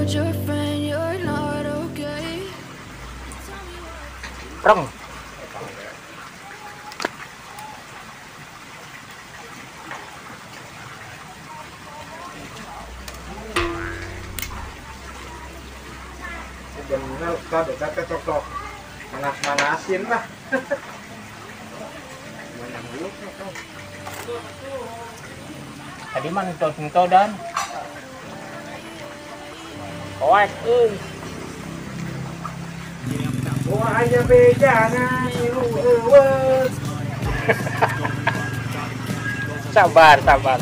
your friend you're not okay. Preng. Bener Ustaz, kita cocok manas-manasin lah. Banyak dulu kan. Tadi mah ngentot dan koek Wah aja bejana lu eueus. sabar.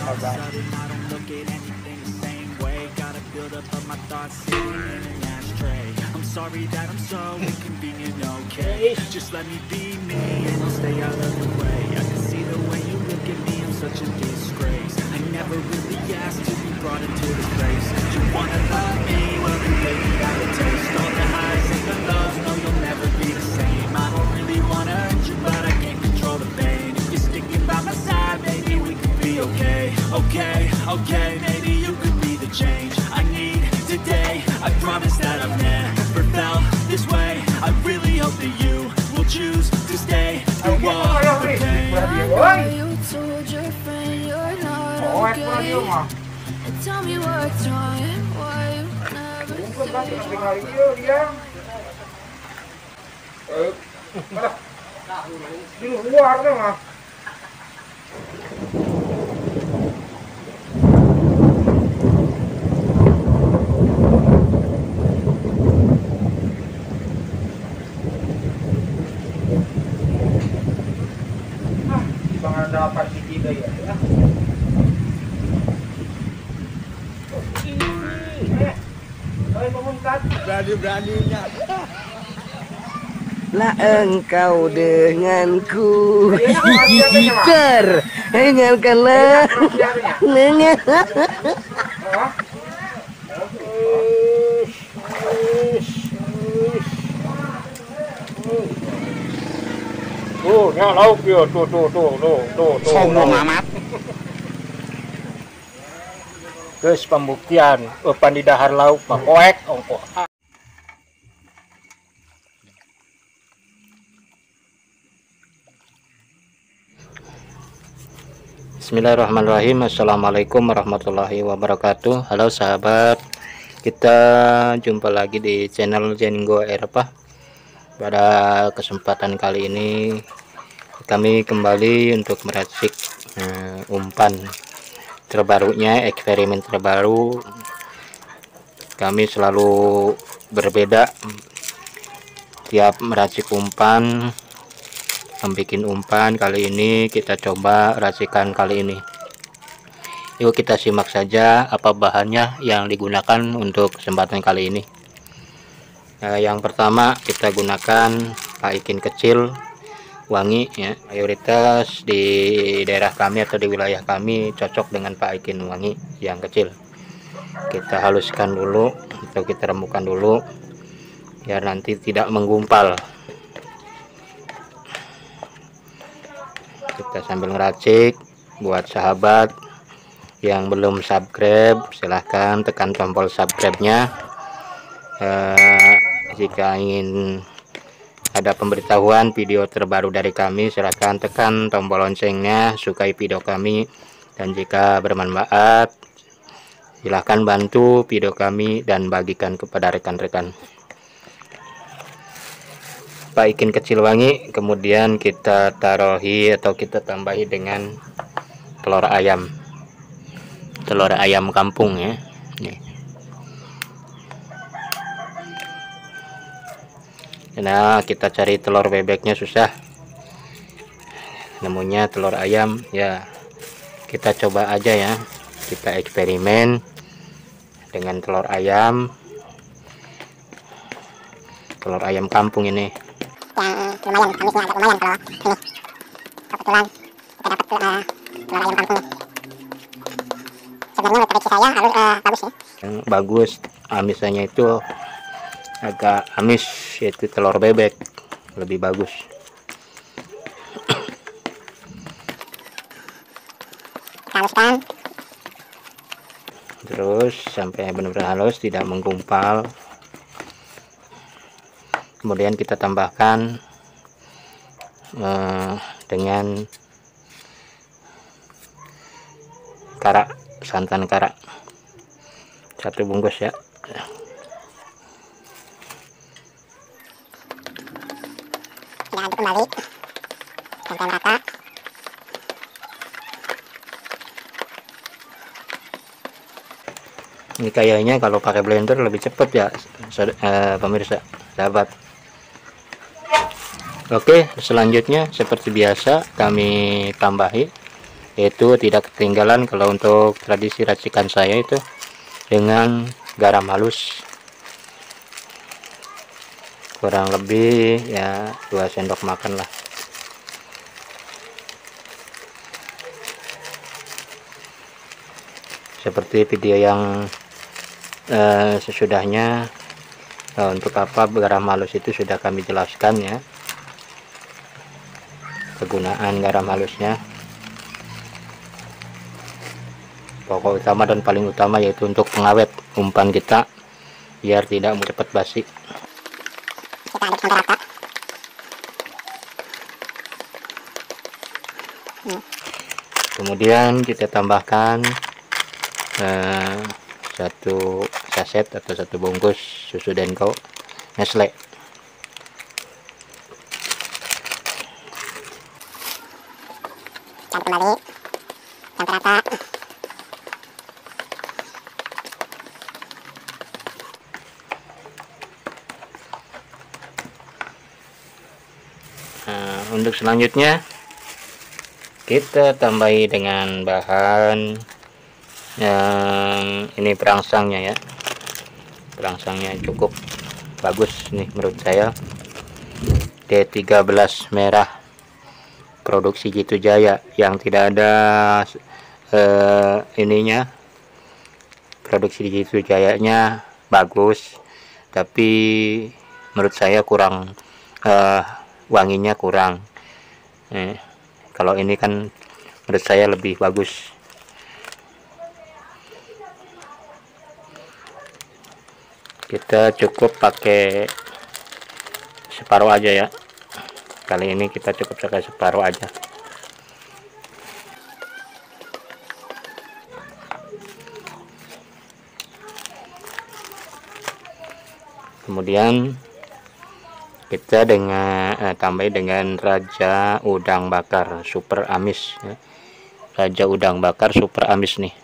Sorry that I'm so inconvenient, okay? Just let me be me and I'll stay out of the way. I can see the way you look at me, I'm such a disgrace. I never really asked to be brought into this place. You wanna love me, well then baby I will taste all the highs and the lows, no you'll never be the same. I don't really wanna hurt you but I can't control the pain. If you're sticking by my side, maybe we could be okay. Okay, maybe you could be the change I need today. I promise that I've never felt this way. I really hope that you will choose to stay through all the pain. You told your friend you're not okay. Tell me what's wrong and why you never say. Di luar dong ah. Bang dapat sih ya. Berani-beraninya. Lah engkau denganku gitar dengarkanlah dengan nya lauk ya tuh sombong amat. Terus pembuktian pandidahar lauk mah koek ongko. Bismillahirrahmanirrahim. Assalamualaikum warahmatullahi wabarakatuh. Halo sahabat, kita jumpa lagi di channel Jenggo Erpa. Pada kesempatan kali ini kami kembali untuk meracik umpan terbarunya, eksperimen terbaru. Kami selalu berbeda tiap meracik umpan, membuat umpan. Kali ini kita coba racikan kali ini. Yuk kita simak saja apa bahannya yang digunakan untuk kesempatan kali ini. Yang pertama kita gunakan paikin kecil wangi ya. Mayoritas di daerah kami atau di wilayah kami cocok dengan paikin wangi yang kecil. Kita haluskan dulu atau kita rembukan dulu biar nanti tidak menggumpal. Kita sambil ngeracik. Buat sahabat yang belum subscribe, silahkan tekan tombol subscribe-nya. Jika ingin ada pemberitahuan video terbaru dari kami, silahkan tekan tombol loncengnya, sukai video kami, dan jika bermanfaat silahkan bantu video kami dan bagikan kepada rekan-rekan. Paikin kecil wangi, kemudian kita taruhi atau kita tambahi dengan telur ayam kampung ya. Nih. Nah, kita cari telur bebeknya susah, nemunya telur ayam ya. Kita coba aja ya, kita eksperimen dengan telur ayam kampung ini. Yang lumayan, amisnya agak lumayan kalau ini. Kebetulan kita dapat telur ayam kampung. Sebenarnya menurut prediksi saya harus bagus ya. Yang bagus amisannya itu agak amis, yaitu telur bebek lebih bagus. Kita haluskan. terus sampai benar-benar halus, tidak menggumpal. Kemudian kita tambahkan dengan karak, santan karak 1 bungkus ya. Kita aduk kembali sampai merata. Ini kayaknya kalau pakai blender lebih cepat ya, pemirsa, sahabat. Oke, selanjutnya seperti biasa kami tambahi, yaitu tidak ketinggalan kalau untuk tradisi racikan saya itu dengan garam halus, kurang lebih ya 2 sendok makan lah. Seperti video yang sesudahnya, untuk apa garam halus itu sudah kami jelaskan ya, kegunaan garam halusnya. Pokok utama dan paling utama yaitu untuk pengawet umpan kita biar tidak cepat basi. Kita aduk sampai rata. Kemudian kita tambahkan 1 saset atau 1 bungkus susu Denko Nestle. Aduk kembali sampai rata. Nah, untuk selanjutnya kita tambahi dengan bahan yang ini perangsangnya ya. Perangsangnya cukup bagus nih menurut saya, D13 merah produksi Jitu Jaya, yang tidak ada ininya. Produksi Jitu Jayanya bagus, tapi menurut saya kurang, wanginya kurang. Kalau ini kan menurut saya lebih bagus. Kita cukup pakai separuh aja ya. Kali ini kita cukup pakai separuh aja. Kemudian kita tambahin dengan Raja Udang Bakar Super Amis ya. Raja Udang Bakar Super Amis nih.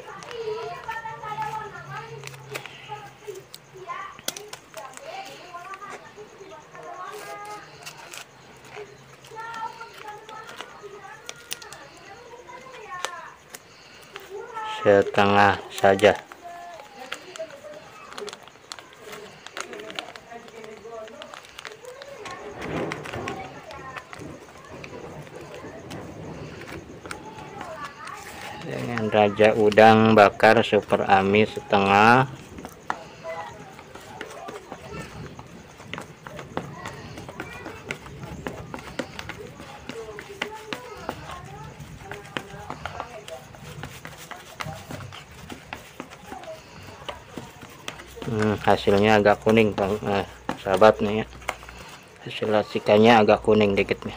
Setengah saja. Dengan Raja Udang Bakar Super Amis setengah. Hasilnya agak kuning sahabat nih ya. Hasil racikannya agak kuning dikit nih.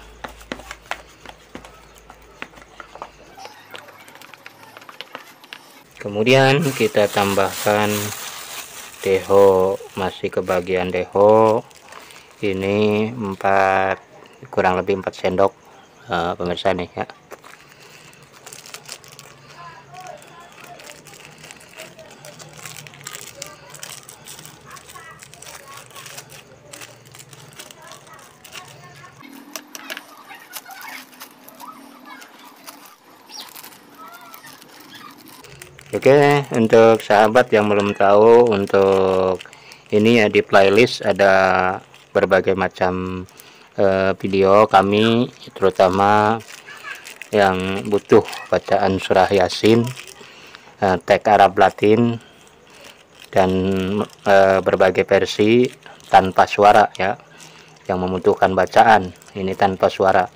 Kemudian kita tambahkan deho, masih ke bagian deho. Ini kurang lebih 4 sendok pemirsa nih ya. Oke, untuk sahabat yang belum tahu, untuk ini ya di playlist ada berbagai macam video kami, terutama yang butuh bacaan surah Yasin, teks Arab Latin, dan berbagai versi tanpa suara ya, yang membutuhkan bacaan ini tanpa suara.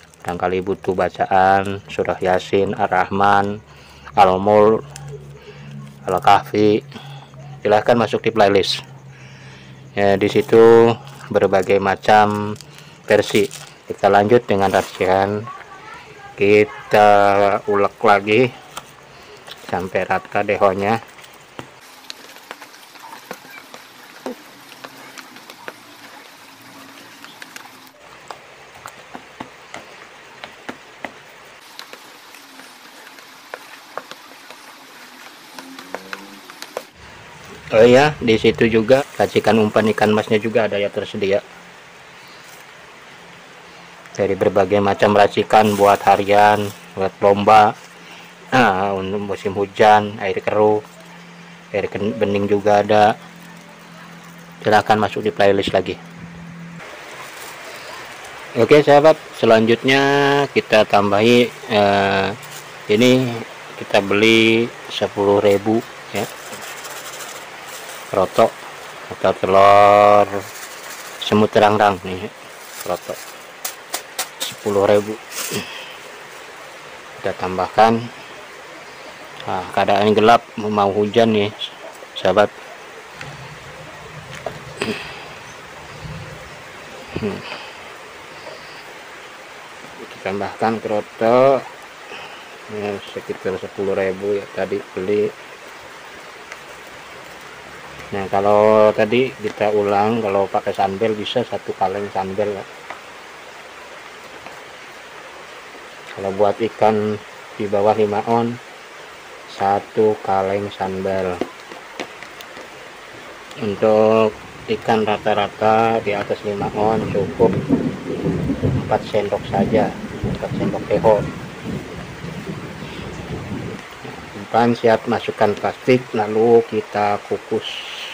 Barangkali butuh bacaan surah Yasin, Ar-Rahman, Al-Mulk, Kalau Kahfi silahkan masuk di playlist ya, di situ berbagai macam versi. Kita lanjut dengan racikan, kita ulek lagi sampai rata dehonya. Oh iya, di situ juga racikan umpan ikan masnya juga ada ya tersedia. Dari berbagai macam racikan buat harian, buat lomba, untuk musim hujan, air keruh, air bening juga ada. Silahkan masuk di playlist lagi. Oke sahabat, selanjutnya kita tambahi ini kita beli 10.000 ya, rotok atau telur semut rangrang nih, rotok 10.000 kita tambahkan. Nah, keadaan gelap mau hujan nih sahabat. Kita tambahkan kroto ya, sekitar 10.000 ya tadi beli. Nah kalau tadi kita ulang, kalau pakai sambal bisa 1 kaleng sambal ya. Kalau buat ikan di bawah 5 on 1 kaleng sambal. Untuk ikan rata-rata di atas 5 on cukup 4 sendok saja, 4 sendok teh. Umpan siap masukkan plastik, lalu kita kukus.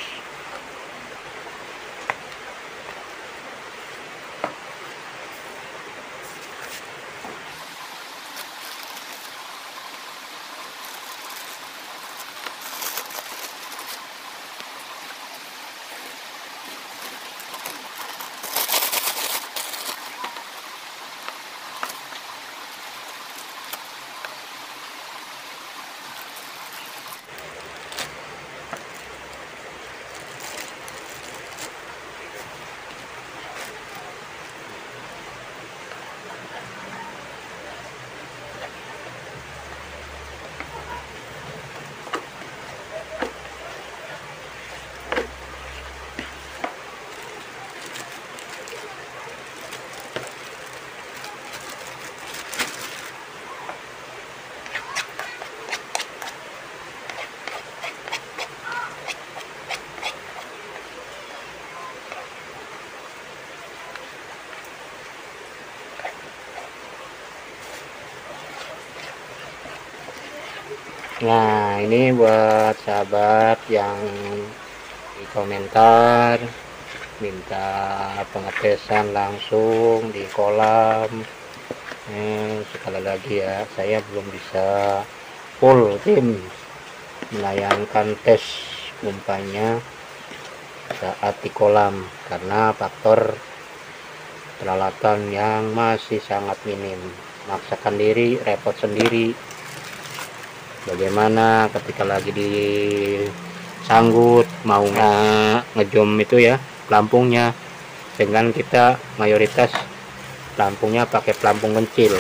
Nah ini buat sahabat yang di komentar minta pengetesan langsung di kolam. Sekali lagi ya, saya belum bisa full tim melayangkan tes umpannya saat di kolam karena faktor peralatan yang masih sangat minim. Maksakan diri, repot sendiri. Bagaimana ketika lagi di sanggut mau ngejom itu ya pelampungnya, dengan kita mayoritas pelampungnya pakai pelampung kecil.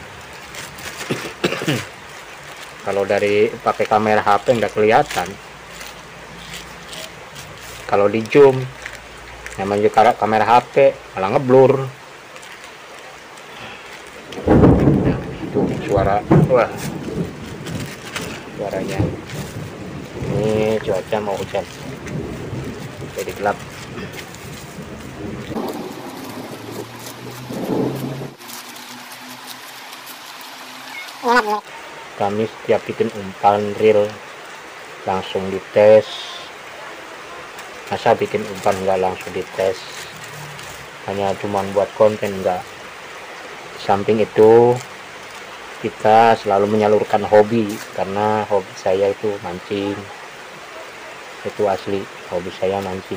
Kalau dari pakai kamera HP nggak kelihatan, kalau di zoom namanya juga kamera HP malah ngeblur. Nah, itu suara, wah suaranya. Ini cuaca mau hujan jadi gelap. Kami setiap bikin umpan reel langsung dites. Masa bikin umpan nggak langsung dites, hanya cuman buat konten enggak. Samping itu kita selalu menyalurkan hobi, karena hobi saya itu mancing. Itu asli hobi saya mancing.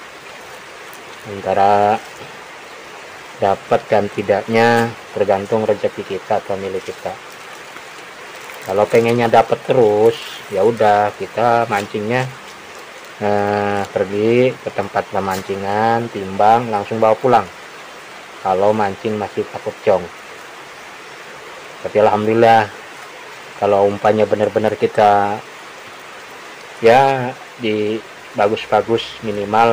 Antara dapat dan tidaknya tergantung rezeki kita atau milik kita. Kalau pengennya dapat terus, ya udah kita mancingnya pergi ke tempat pemancingan, timbang, langsung bawa pulang kalau mancing masih takut jong. Tapi alhamdulillah kalau umpannya benar-benar kita ya di bagus-bagus, minimal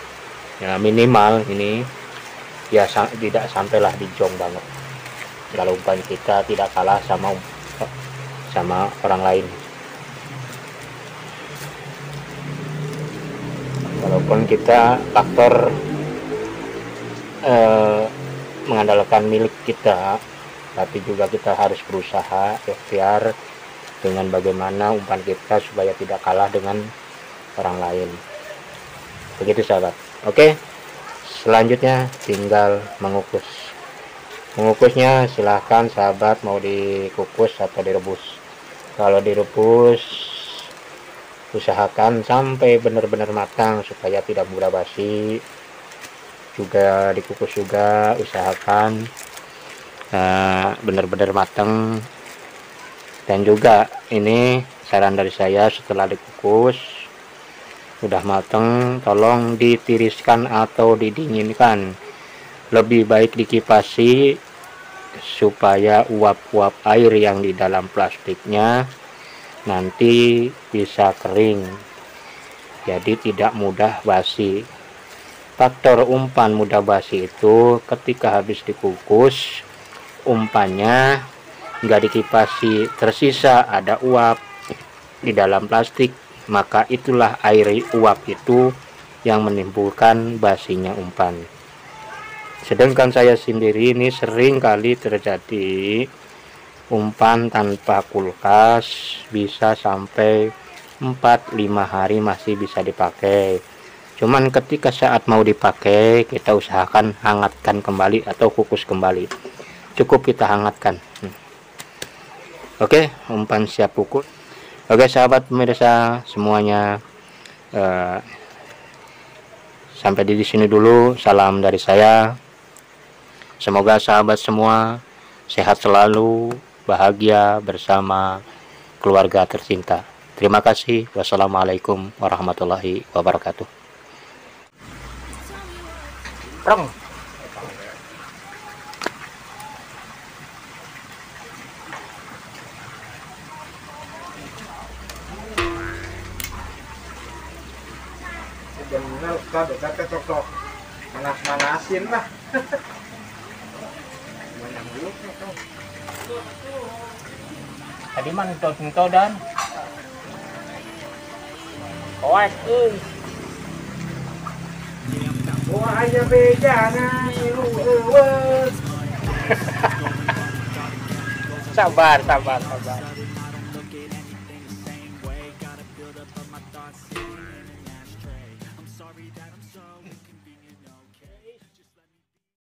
ini ya tidak sampailah di jong banget. Kalau umpan kita tidak kalah sama orang lain. Walaupun kita faktor mengandalkan milik kita, tapi juga kita harus berusaha ikhtiar dengan bagaimana umpan kita supaya tidak kalah dengan orang lain. Begitu sahabat. Oke, selanjutnya tinggal mengukus. Mengukusnya silahkan sahabat mau dikukus atau direbus. Kalau direbus usahakan sampai benar-benar matang supaya tidak mudah basi. Juga dikukus juga usahakan benar-benar matang. Dan juga ini saran dari saya, setelah dikukus sudah matang, tolong ditiriskan atau didinginkan. Lebih baik dikipasi supaya uap-uap air yang di dalam plastiknya nanti bisa kering, jadi tidak mudah basi. Faktor umpan mudah basi itu ketika habis dikukus umpannya nggak dikipasi, tersisa ada uap di dalam plastik, maka itulah air uap itu yang menimbulkan basinya umpan. Sedangkan saya sendiri ini sering kali terjadi umpan tanpa kulkas bisa sampai 4-5 hari masih bisa dipakai. Cuman ketika saat mau dipakai kita usahakan hangatkan kembali atau kukus kembali. Cukup kita hangatkan. Oke, umpan siap kukus. Oke sahabat pemirsa semuanya, sampai di sini dulu. Salam dari saya. Semoga sahabat semua sehat selalu, bahagia bersama keluarga tercinta. Terima kasih. Wassalamualaikum warahmatullahi wabarakatuh. Bener Ustaz, kata cocok manas-manasin lah. Banyak dulu cocok. Tadi mana contoh dan oek Wah aja bejana lu eueus. sabar